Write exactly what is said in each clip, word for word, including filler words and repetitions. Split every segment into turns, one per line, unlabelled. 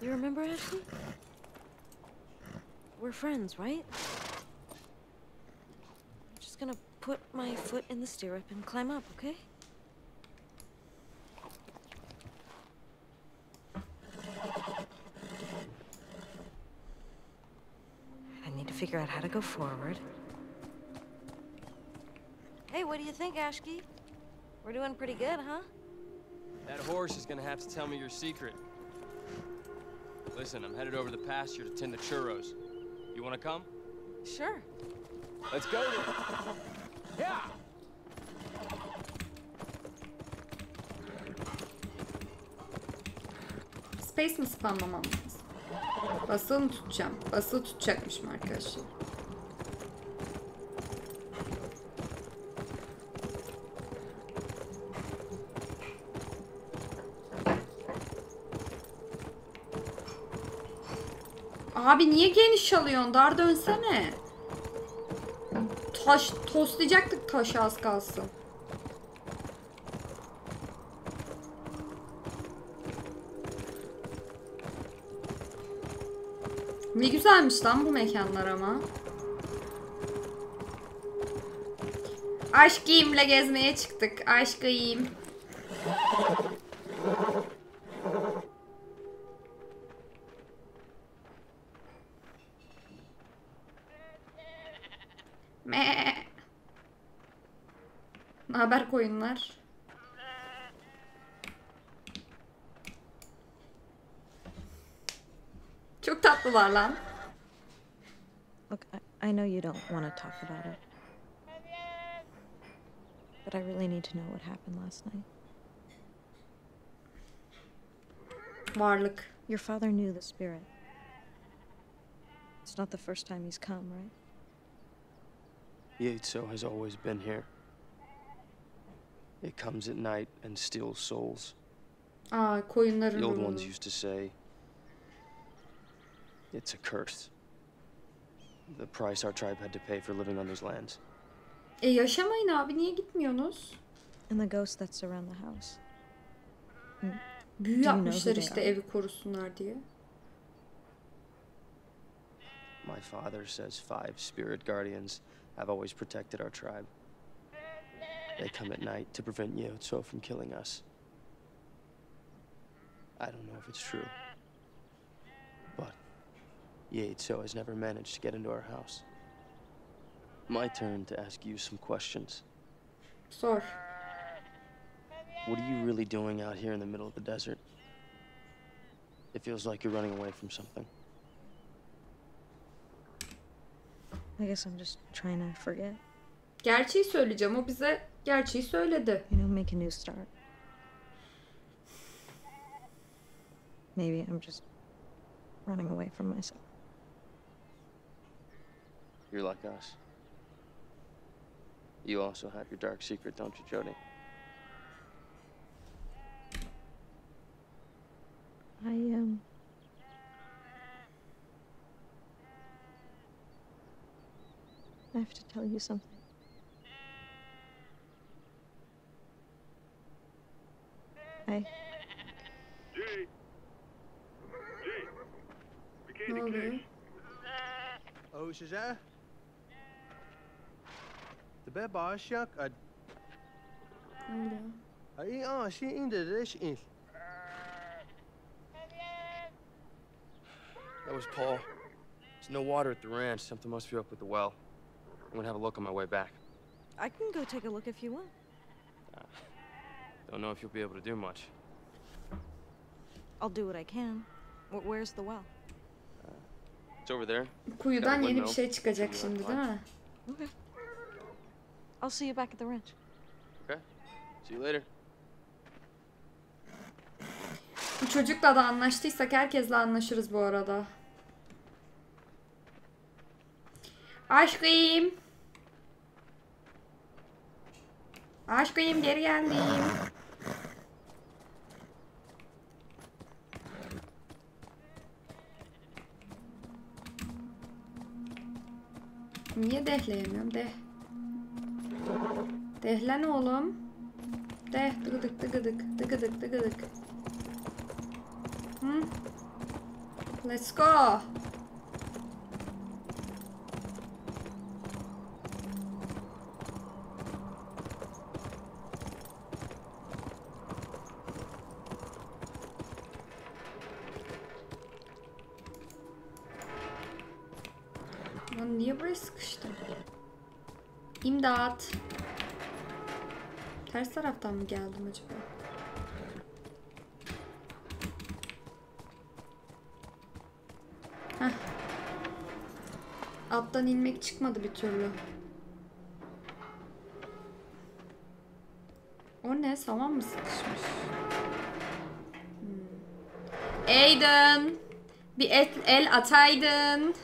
You remember, Ashley? We're friends, right? I'm just gonna put my foot in the stirrup and climb up, okay? I need to figure out how to go forward. Hey, what do you think, Ashki? We're doing pretty good, huh?
That horse is gonna have to tell me your secret. Listen, I'm headed over the pasture to tend the churros. You wanna come?
Sure.
Let's go then. Yeah!
Space mi spamlamam lazım? Basılı mı tutacağım? Basılı tutacakmışım arkadaşlar. Abi niye geniş alıyorsun? Dar dönsene. Taş toslayacaktık, taşı az kalsın. Ne güzelmiş lan bu mekanlar ama. Aşkıyımla gezmeye çıktık. Aşkıyım. Me. Ne haber koyunlar? Çok tatlılar lan.
Look, I, I know you don't want to talk about it. But I really need to know what happened last night.
Varlık.
Your father knew the spirit. It's not the first time he's come, right?
Yaitso has always been here. It comes at night and steals souls.
Aa, koyunların
The old
ruhu.
ones used to say it's a curse. The price our tribe had to pay for living on these lands.
E yaşamayın abi, niye gitmiyorsunuz?
And the ghosts that surround the house.
Büyü
Do you know
yapmışlar
who they
işte
are?
evi korusunlar diye.
My father says five spirit guardians have always protected our tribe. They come at night to prevent Yaitso from killing us. I don't know if it's true, but Yaitso has never managed to get into our house. My turn to ask you some questions.
Sor.
What are you really doing out here in the middle of the desert? It feels like you're running away from something.
I guess I'm just trying to forget.
Gerçeği söyleyeceğim. O bize gerçeği söyledi.
You know, make a new start. Maybe I'm just running away from myself.
You're like us. You also have your dark secret, don't you, Jody?
I, um... I have to tell you something. I...
G. G. We
Ne
can't
oluyor?
Oh, Shazah? The bed boss yak a
Ne oluyor?
a ah she in the dish is.
That was Paul. There's no water at the ranch. Something must be up with the well. I'm gonna have a look on my way back.
I can go take a look if you want.
Uh, don't know if you'll be able to do much.
I'll do what I can. Wh- Where's the well?
It's over there.
Kuyudan yeni bir şey çıkacak şimdi değil mi?
Okay. I'll see you back at the ranch.
Okay. See you later.
Bu çocukla da anlaştıysak herkesle anlaşırız bu arada. Aşkım. Aşkım geri geldim. Niye dehleyemiyorum? Deh. Dehlen oğlum. Deh. Dıgıdık dıgıdık. Dıgıdık dıgıdık. Hı? Let's go. Lan niye buraya sıkıştım? İmdat. Ters taraftan mı geldim acaba? Heh. Alttan inmek çıkmadı bir türlü. O ne? Saman mı sıkışmış? Hmm. Aiden! Bir el, el ataydın.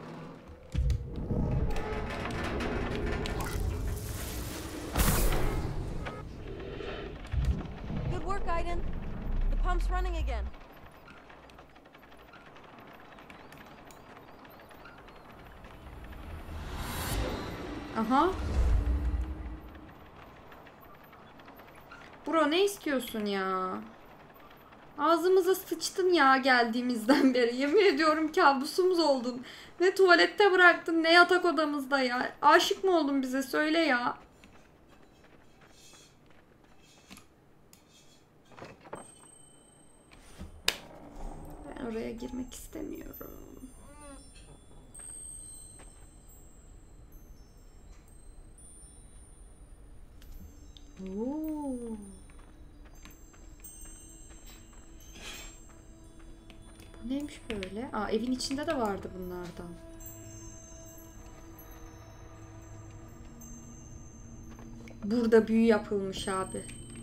Good work, Aiden. The pump's running again.
Aha. Bro ne istiyorsun ya? Ağzımıza sıçtın ya geldiğimizden beri. Yemin ediyorum kabusumuz oldun. Ne tuvalette bıraktın ne yatak odamızda ya. Aşık mı oldun bize söyle ya. Ben oraya girmek istemiyorum. Oo. Bu neymiş böyle? Aa, evin içinde de vardı bunlardan. Burada büyü yapılmış abi.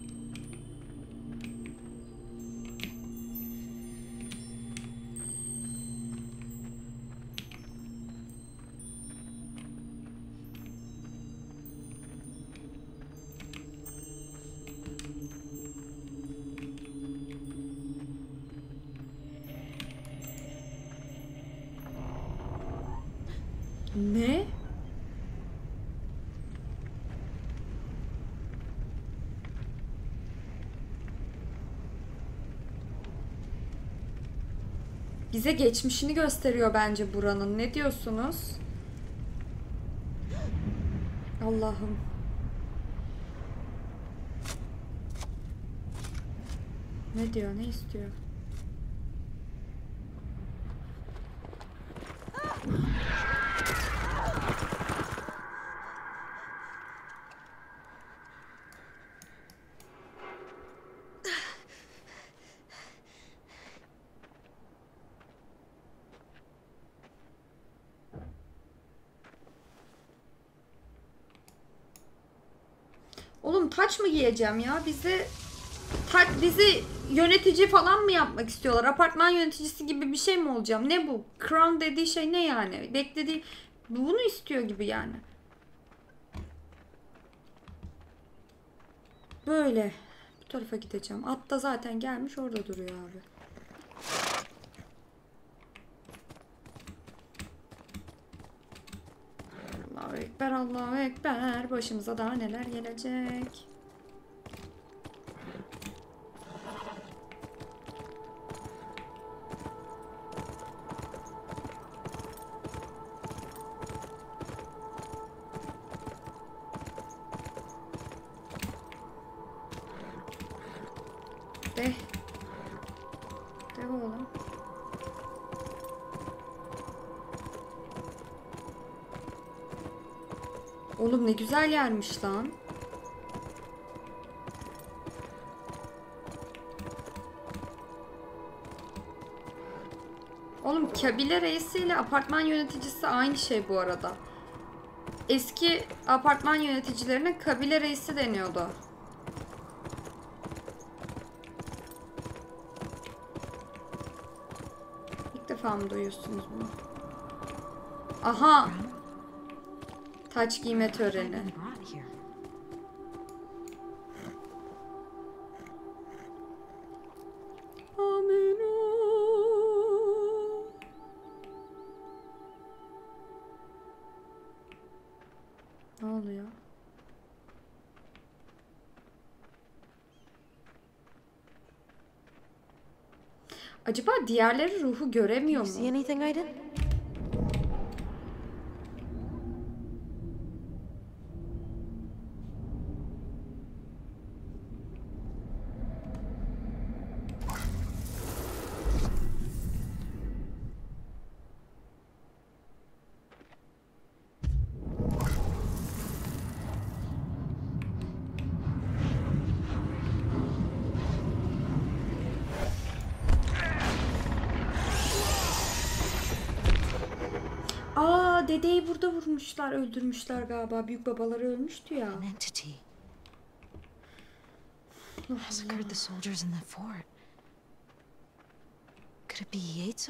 Ne? Bize geçmişini gösteriyor bence buranın. Ne diyorsunuz? Allah'ım. Ne diyor? Ne istiyor? Oğlum taç mı giyeceğim ya? Bizi taç, bizi yönetici falan mı yapmak istiyorlar? Apartman yöneticisi gibi bir şey mi olacağım? Ne bu? Crown dediği şey ne yani? Beklediği bunu istiyor gibi yani. Böyle. Bu tarafa gideceğim. At da zaten gelmiş orada duruyor abi. Allahu Ekber, Allahu Ekber. Başımıza daha neler gelecek. De. De oğlum. Oğlum ne güzel yermiş lan. Oğlum kabile reisi ile apartman yöneticisi aynı şey bu arada. Eski apartman yöneticilerine kabile reisi deniyordu. İlk defa mı duyuyorsunuz bunu? Aha! Taç giyme töreni. Amin. Ne oluyor? Acaba diğerleri ruhu göremiyor
You see
mu?
anything, Aiden?
Aa, dedeyi burada vurmuşlar, öldürmüşler galiba. Büyük babaları ölmüştü ya.
An entity massacred the soldiers in the fort. Could it be Yatezo?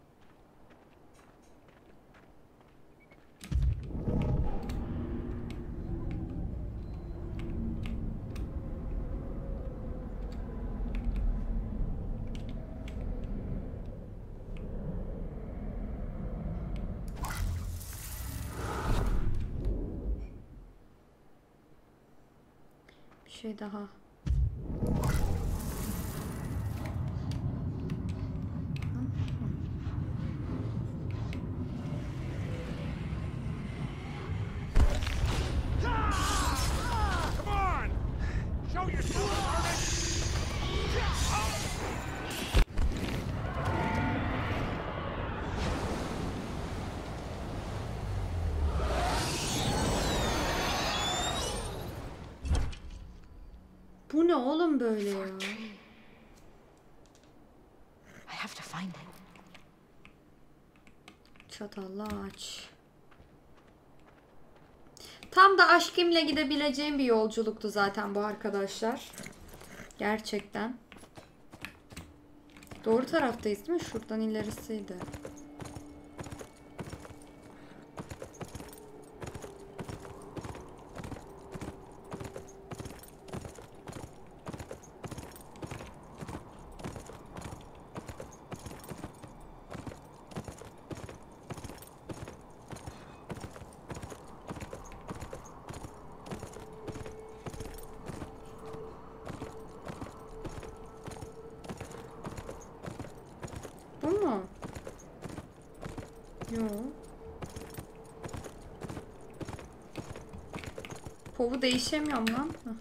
Bir şey daha.
Come on! Show yourself, Harvey!
Bu ne oğlum böyle ya?
I have to find it.
Çatallı ağaç. Tam da aşkımla gidebileceğim bir yolculuktu zaten bu arkadaşlar. Gerçekten. Doğru taraftayız değil mi? Şuradan ilerisiydi. Bu mu? Yok. Povu değişemiyorum lan. Hah.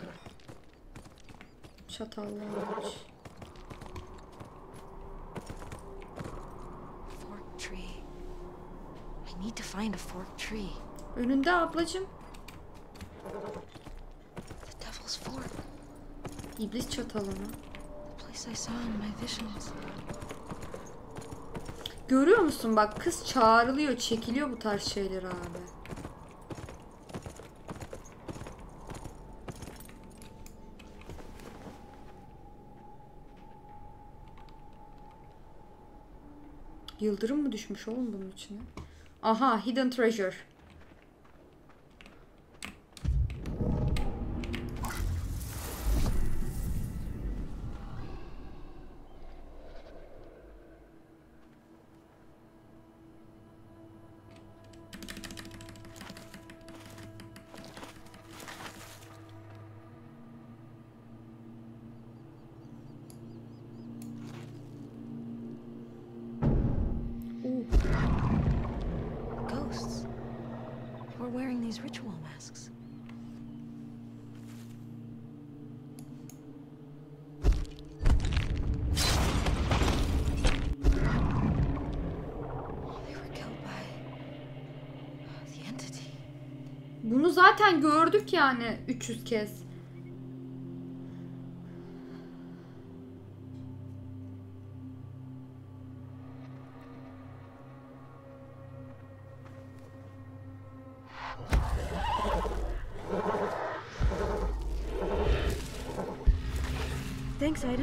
Çatallı ağaç.
Fork tree. I need to find a fork tree.
Önünde ablacığım.
The Devil's Fork.
İblis çatalı mı?
The place I saw in my visions.
Görüyor musun bak, kız çağrılıyor, çekiliyor bu tarz şeyler abi. Yıldırım mı düşmüş oğlum bunun içine? Aha, Hidden Treasure.
Ghosts. We're wearing these ritual masks. They were killed by the entity.
Bunu zaten gördük yani üç yüz kez.
Thanks, Aiden.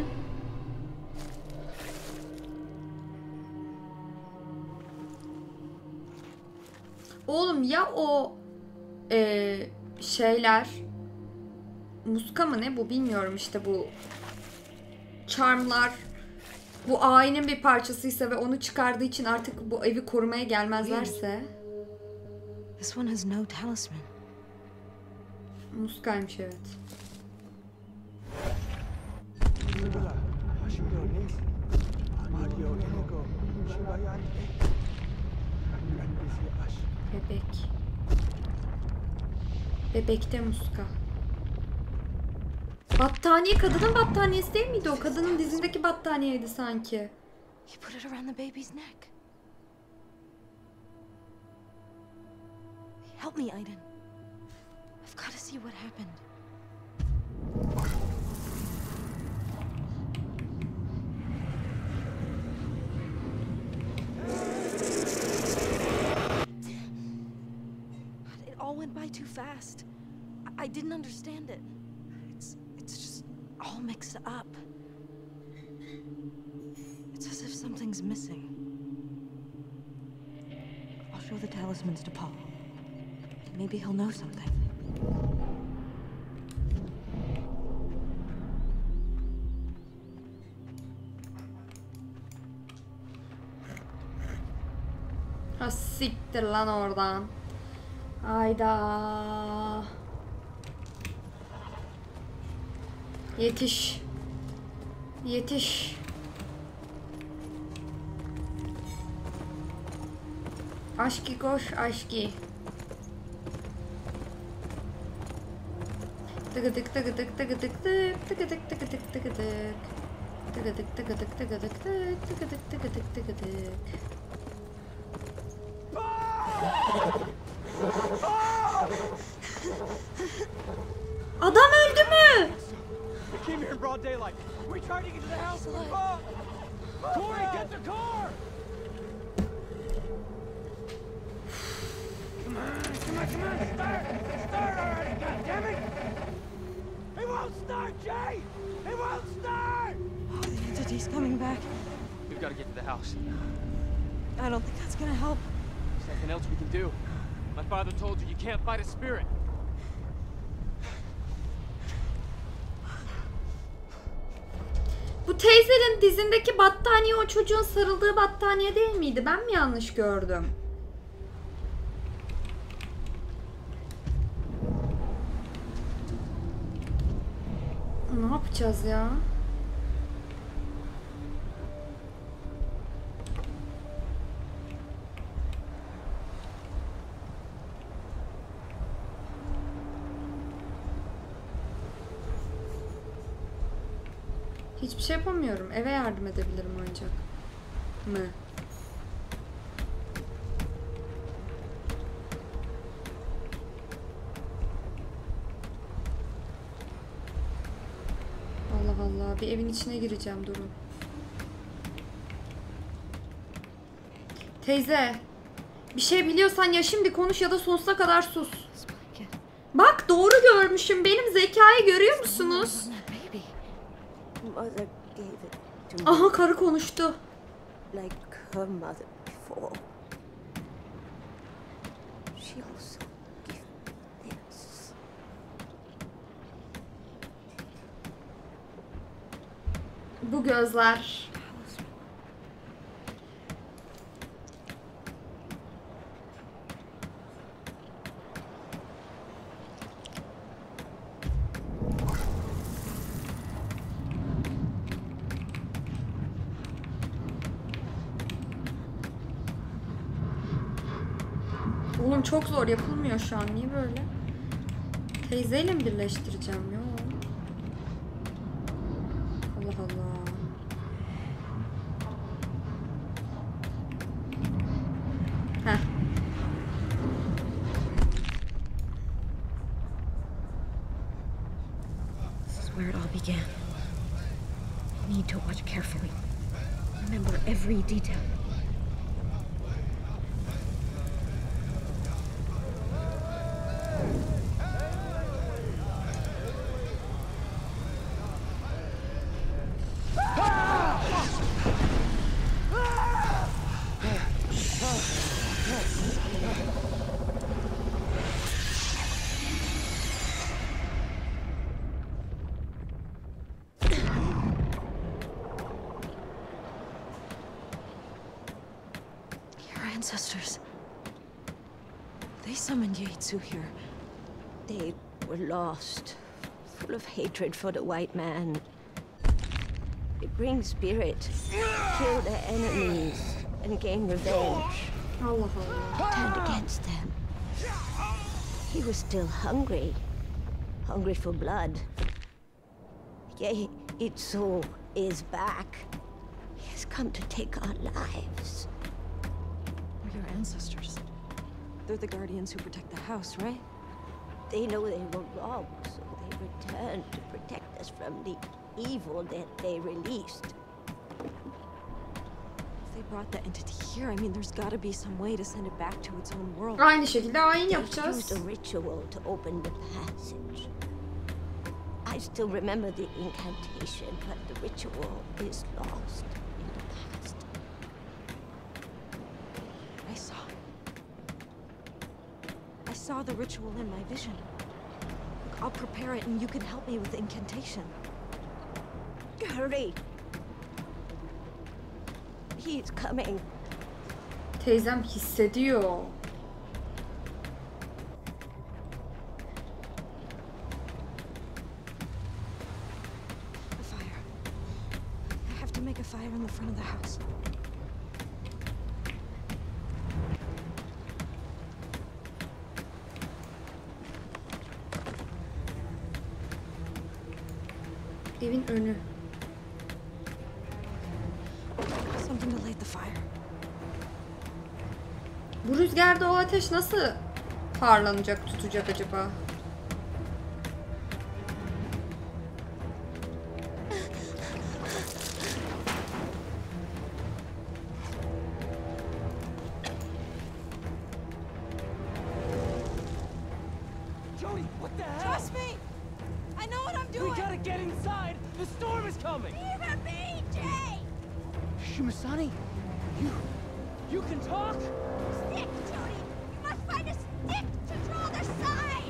Oğlum ya o eee, şeyler muska mı ne bu bilmiyorum, işte bu charmlar bu ayinin bir parçasıysa ve onu çıkardığı için artık bu evi korumaya gelmezlerse.
This one has no talisman.
Muskaymış evet. Bebek. Bebekte muska. Battaniye kadının battaniyesi değil miydi o? Kadının dizindeki battaniyeydi sanki.
You put it around the baby's neck. Help me, Aiden. I've got to see what happened. It all went by too fast. I, I didn't understand it. It's it's just all mixed up. It's as if something's missing. I'll show the talismans to Paul. Maybe he'll know something.
Ha siktir lan oradan. Hayda. Yetiş. Yetiş. Aşki koş aşki. Tıgıdık tıgıdık tıgıdık tık tıgıdık tıgıdık tıgıdık. Tıgıdık tıgıdık tıgıdık tık tıgıdık tıgıdık tıgıdık. Adam öldü mü?
We came here in broad daylight. We tried to get to the house. Ah! Corey, get the car! Come on, come on, come on, start! Start already, goddammit! It won't start, Jay! It won't start!
Oh, the entity's coming back.
We've got to get to the house.
I don't think that's gonna help.
There's nothing else we can do. My father told you you can't fight a spirit.
Bu teyzenin dizindeki battaniye o çocuğun sarıldığı battaniye değil miydi? Ben mi yanlış gördüm? Ne yapacağız ya? Hiçbir şey yapamıyorum. Eve yardım edebilirim ancak. Mı? Allah Allah. Bir evin içine gireceğim. Durun. Teyze. Bir şey biliyorsan ya şimdi konuş ya da sonsuza kadar sus. Bak doğru görmüşüm. Benim zekayı görüyor musunuz?
Mother gave it to me
Aha karı konuştu.
like her mother before. She also gave this.
Bu gözler. Oğlum çok zor yapılmıyor şu an. Niye böyle? Teyzeyle mi birleştireceğim ya? Allah Allah. Heh.
This is where it all began. You need to watch carefully. Remember every detail.
Ancestors. They summoned Yaitsu here.
They were lost, full of hatred for the white man. They bring spirit, kill their enemies, and gain revenge.
Allah Allah.
Turned against them. He was still hungry. Hungry for blood. Yea, Itzo is back. He has come to take our lives.
We're your ancestors. They're the guardians who protect the house, right?
They know they were wrong, so they returned to protect us from the evil that they released.
If they brought the entity here, I mean, there's gotta be some way to send it back to its own world.
Aynı şekilde ayin
They
yapacağız.
used a ritual to open the passage. I still remember the incantation, but the ritual is lost in the past.
I saw. I saw the ritual in my vision. Look, I'll prepare it and you can help me with the incantation.
Hurry! He's coming.
Teyzem hissediyor.
A fire. I have to make a fire in the front of the house.
Evin önü.
Something to light the fire.
Bu rüzgarda o ateş nasıl parlanacak, tutacak acaba?
Jody, what the hell?
Trust me! I know what I'm doing!
We gotta get inside! The storm is coming!
Even me, Jay!
Shimasani, you... you can talk?
Stick, Jody! You must find a stick to draw the sign!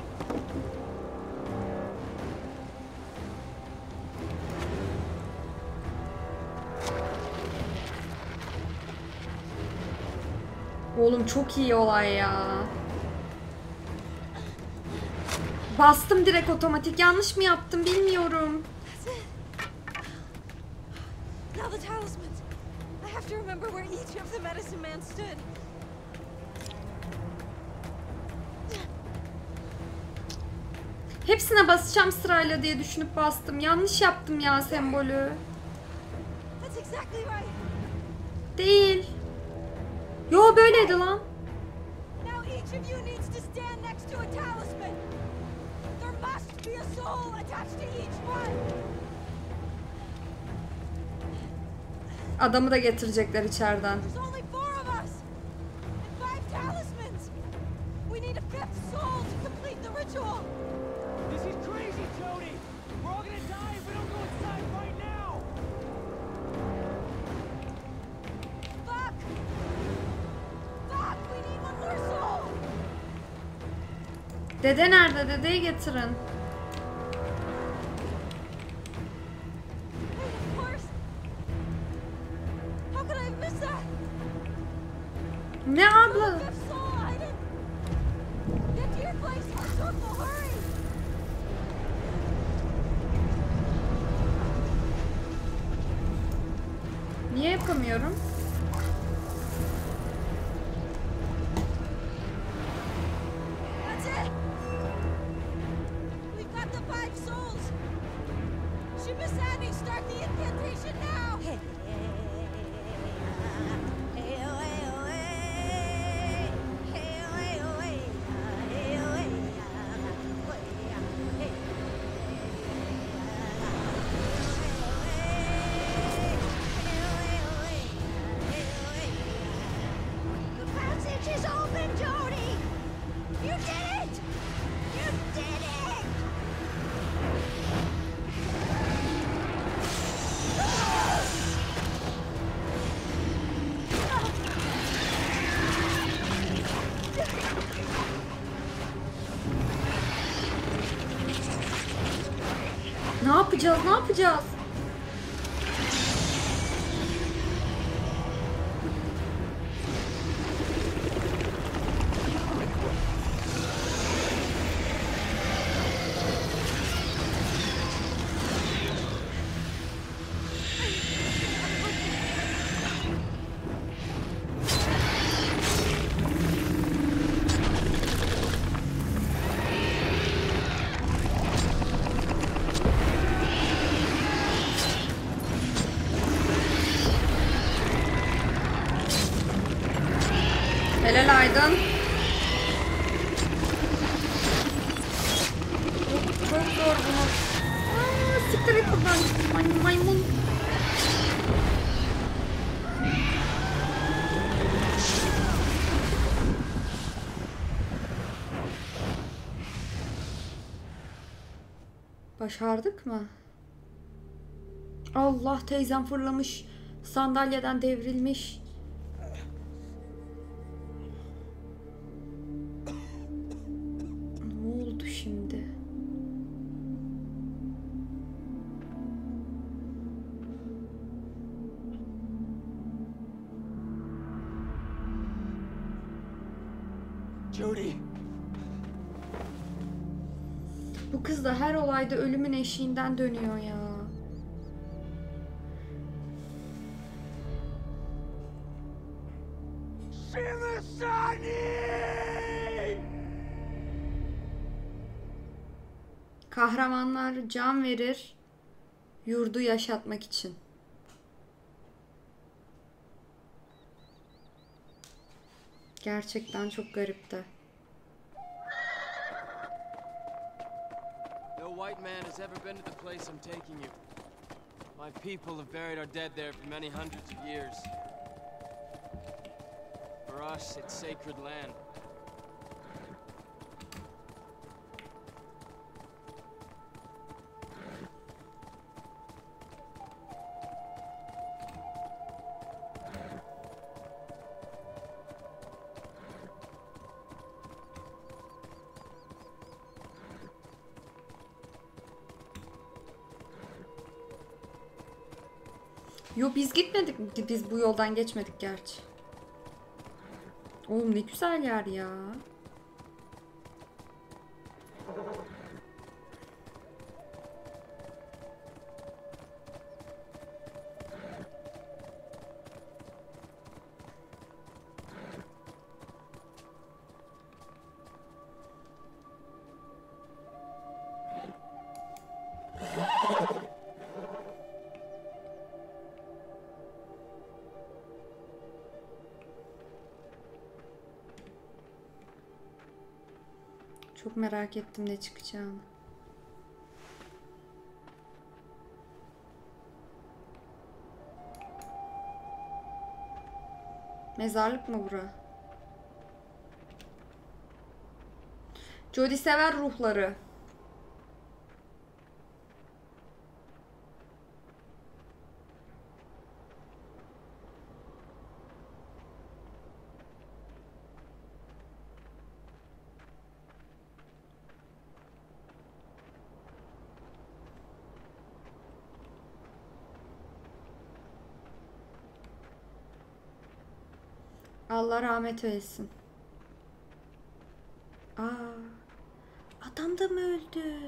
Oğlum çok iyi olay ya. Bastım direkt otomatik. Yanlış mı yaptım bilmiyorum.
That's it. Now the talismans. I have to remember where each of the medicine man stood.
Hepsine basacağım sırayla diye düşünüp bastım. Yanlış yaptım ya sembolü.
That's exactly right.
Değil. Yo böyleydi lan.
Now each of you needs to stand next to a talisman. There must be a soul attached to each one.
Adamı da getirecekler içeriden.
There's only four of us. And five talismans. We need a fifth soul to complete the ritual.
This is crazy, Jody! We're all gonna die if we don't go inside right now!
Fuck! Fuck! We need one more soul!
Dede nerede? Dedeyi getirin.
Wait, of course! How could I have missed that?
Ne abla?
Fifth soul, Aiden! Get to your place, Arturful, hurry!
Niye yapamıyorum?
That's it! We've got the five souls! Shimasani, start the incantation now!
The passage is open, Jody! You did it! You did it!
Ne yapacağız? Ne yapacağız? maymun maymun. Başardık mı? Allah, teyzem fırlamış. Sandalyeden devrilmiş. Ne oldu şimdi?
Jodie.
Bu kız da her olayda ölümün eşiğinden dönüyor ya. Kahramanlar can verir yurdu yaşatmak için. Gerçekten çok garipti.
No white man has ever been to the place I'm taking you. My people have buried our dead there for many hundreds of years. For us, it's sacred land.
Yo, biz gitmedik mi? Biz bu yoldan geçmedik gerçi. Oğlum ne güzel yer ya. Çok merak ettim ne çıkacağını. Mezarlık mı bura? Jodie sever ruhları. Allah rahmet eylesin. Aa, adam da mı öldü?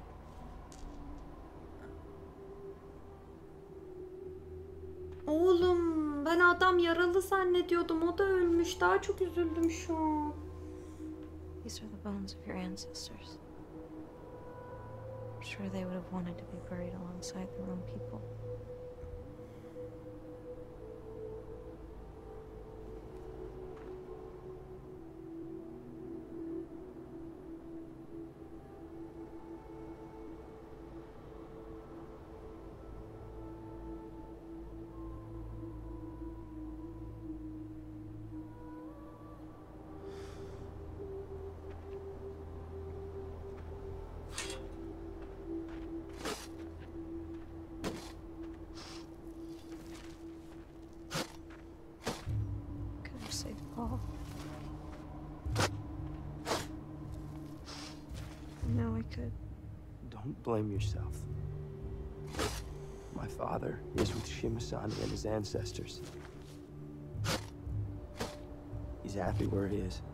Oğlum, ben adam yaralı zannediyordum. O da ölmüş. Daha çok üzüldüm şu an.
These are the bones of your ancestors. I'm sure they would have wanted to be buried alongside their own people. Paul. Now I could.
Don't blame yourself. My father is with Shimazani and his ancestors. He's happy where he is.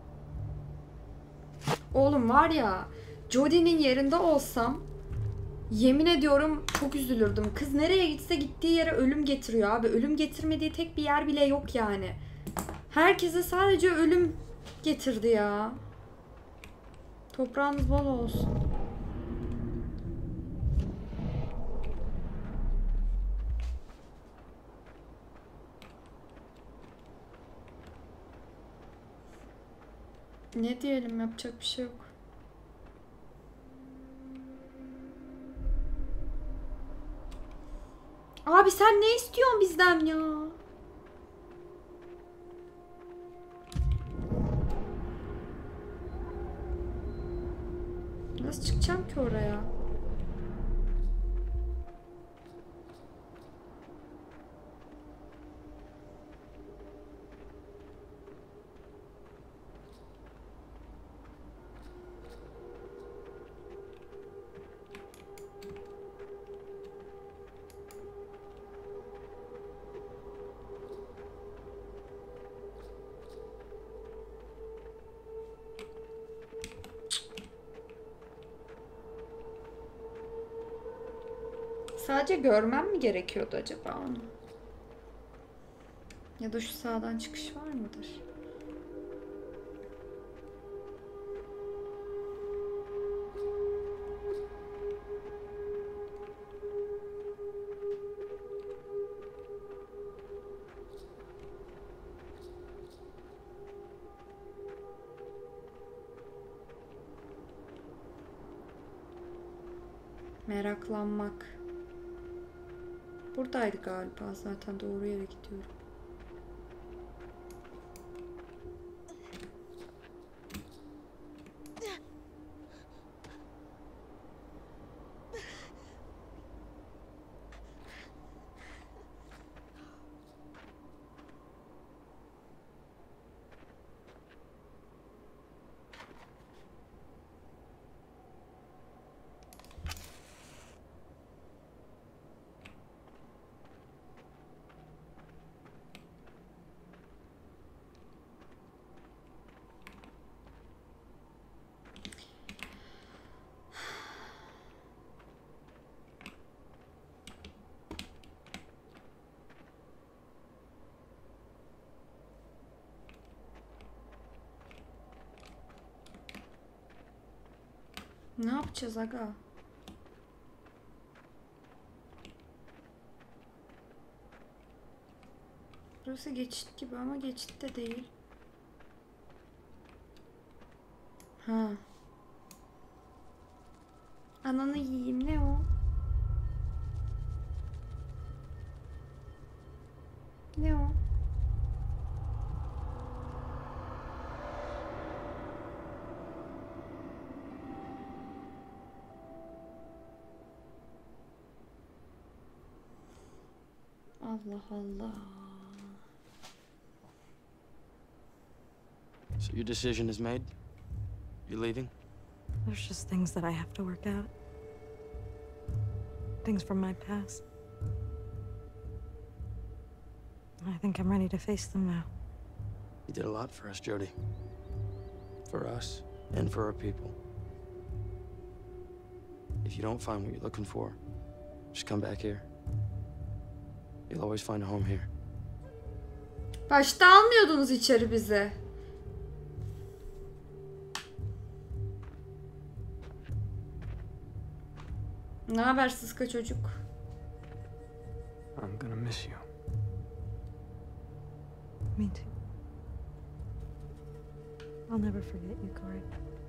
Oğlum var ya, Jodie'nin yerinde olsam yemin ediyorum çok üzülürdüm. Kız nereye gitse gittiği yere ölüm getiriyor abi. Ölüm getirmediği tek bir yer bile yok yani. Herkese sadece ölüm getirdi ya. Toprağınız bol olsun. Ne diyelim, yapacak bir şey yok. Abi sen ne istiyorsun bizden ya? Nasıl çıkacağım ki oraya? Sadece görmem mi gerekiyordu acaba onu? Ya da şu sağdan çıkış var mıdır? Meraklanmak. Buradaydı galiba. Zaten doğru yere gidiyorum. Ne yapacağız aga? Burası geçit gibi ama geçit de değil. Ha. Ananı yiyeyim, ne o? Ne o? Allah Allah.
So your decision is made? You're leaving?
There's just things that I have to work out. Things from my past. I think I'm ready to face them now.
You did a lot for us, Jodie. For us, and for our people. If you don't find what you're looking for, just come back here. You'll always find a home here.
Başta almıyordunuz içeri bizi. Ne haber sıska çocuk?
I'm gonna miss you.
Me too. I'll never forget you, Corey.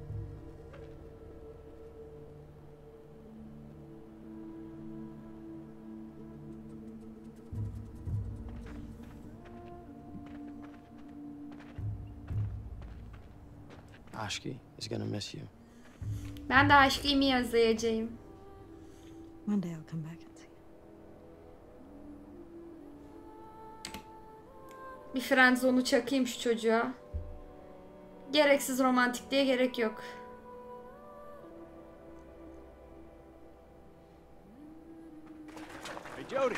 Ashki is gonna miss you.
Ben de aşkımı özleyeceğim.
One day I'll come back and see you.
Bir friendzone'u çakayım şu çocuğa. Gereksiz romantikliğe gerek yok.
Hey, Jodie.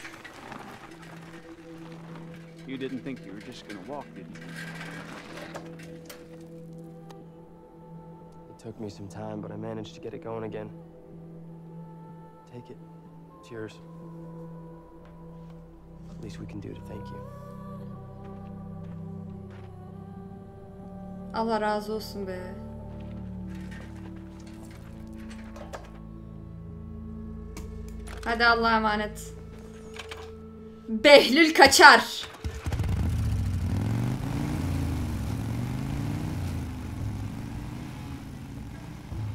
You didn't think you were just gonna walk, did you?
It took me some time, but I managed to get it going again. Take it. It's yours. At least we can do to thank you.
Allah razı olsun be. Hadi Allah'a emanet. Behlül kaçar.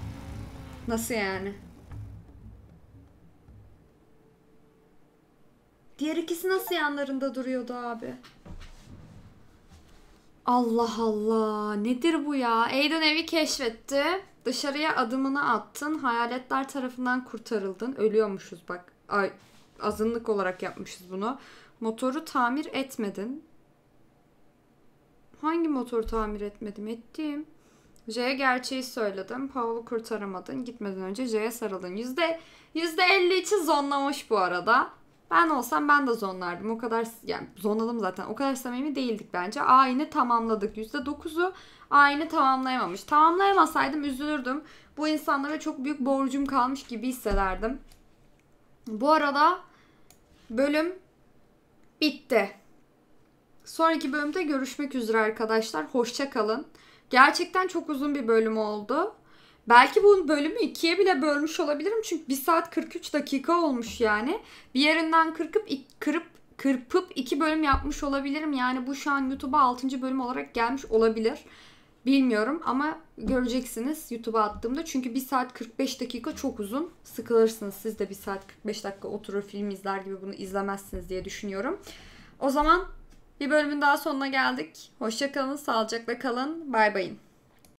Nasıl yani? Diğer ikisi nasıl yanlarında duruyordu abi? Allah Allah. Nedir bu ya? Aiden evi keşfetti. Dışarıya adımını attın. Hayaletler tarafından kurtarıldın. Ölüyormuşuz bak. Ay, azınlık olarak yapmışız bunu. Motoru tamir etmedin. Hangi motoru tamir etmedim? Ettim. J'ye gerçeği söyledim. Paul'u kurtaramadın. Gitmeden önce J'ye sarıldın. Yüzde, yüzde elli için zonlamış bu arada. Ben olsam ben de zonlardım. O kadar, yani zonladım zaten. O kadar samimi değildik bence. Ayini tamamladık. yüzde dokuzu ayini tamamlayamamış. Tamamlayamasaydım üzülürdüm. Bu insanlara çok büyük borcum kalmış gibi hissederdim. Bu arada bölüm bitti. Sonraki bölümde görüşmek üzere arkadaşlar. Hoşça kalın. Gerçekten çok uzun bir bölüm oldu. Belki bu bölümü ikiye bile bölmüş olabilirim. Çünkü bir saat kırk üç dakika olmuş yani. Bir yerinden kırpıp, kırıp, kırpıp iki bölüm yapmış olabilirim. Yani bu şu an YouTube'a altıncı bölüm olarak gelmiş olabilir. Bilmiyorum ama göreceksiniz YouTube'a attığımda. Çünkü bir saat kırk beş dakika çok uzun. Sıkılırsınız. Siz de bir saat kırk beş dakika oturur film izler gibi bunu izlemezsiniz diye düşünüyorum. O zaman bir bölümün daha sonuna geldik. Hoşça kalın, sağlıcakla kalın. Bay bayın.